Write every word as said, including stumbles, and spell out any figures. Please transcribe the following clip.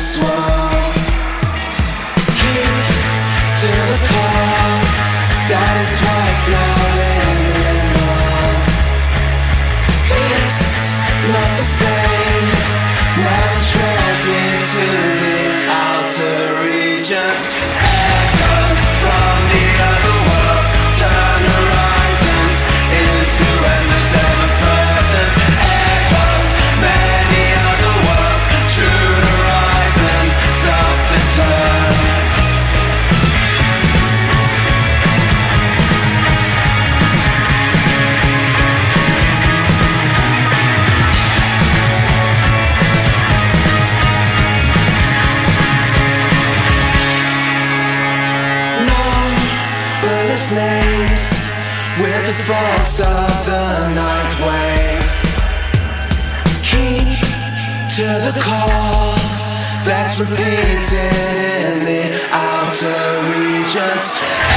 this wall. Keep to the call. That is twice now liminal. It's not the same. Now translate to the outer regions. Echoes from the other world turn horizons into endless ever present. Echoes, many other worlds, true horizons starts to turn. Names with the force of the ninth wave. Keep to the call that's repeated in the outer regions.